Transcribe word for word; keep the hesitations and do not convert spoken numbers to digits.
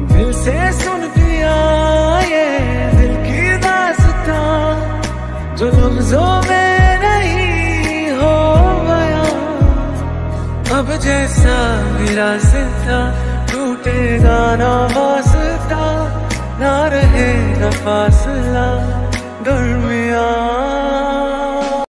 दिल से सुन दिया ये दिल की दास्तां, जो लफ्जों में नहीं हो गया। अब जैसा मेरा जिंदा टूटेगा ना वास्ता, ना रहेगा फासला।